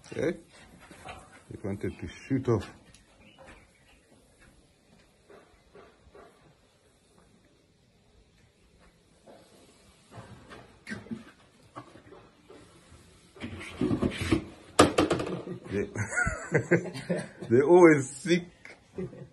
Okay? It wanted to shoot off. They're always sick.